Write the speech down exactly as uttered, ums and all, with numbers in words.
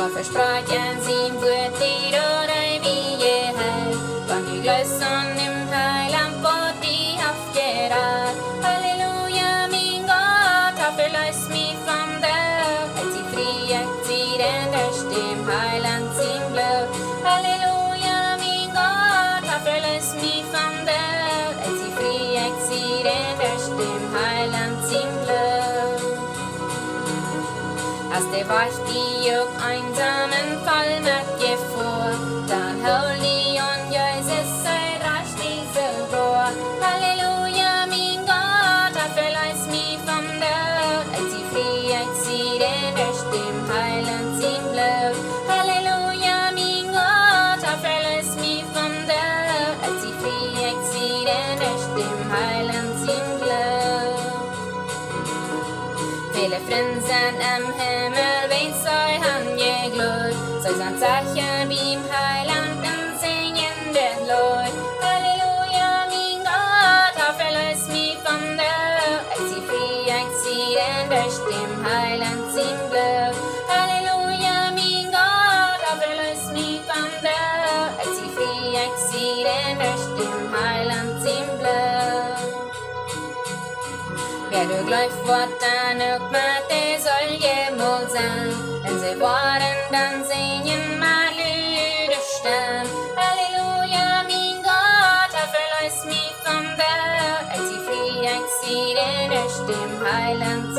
God verspraken sin woord die door wie je hei. Want die glösson im heiland på die afgerar. Halleluja, min God har förlöst mig från död. Ett till frihet i den värst im heiland sin blöd. Halleluja, min God har förlöst mig från död. Ett till frihet i den värst im heiland sin blöd. Als det var die op einsamen Fall mit Gefahr, dann hol die und Jesus sei rasch diese Rohr. Halleluja, min Gott har förlöst mig från död. Ett till frihet i den värst im heiland sin blöd. Halleluja, min Gott har förlöst mig från död. Ett till frihet i den värst im heiland sin blöd. Viele Fränsen am Himmel, wen soll han ge glöd? Soll sein Zeichen beim Heilanden singen det Lord. Halleluja, min Gott har förlöst mig från död. Ett till frihet i den värst im heiland sin blöd. Halleluja, min Gott har förlöst mig från död. Ett till frihet i den värst im heiland sin blöd. Wer du gleich fort dann auch mit der soll jemals sein. Wenn sie waren, dann singen mal Lüderstern. Halleluja, min Gott har förlöst mig från död. Ett till frihet i den värst im heiland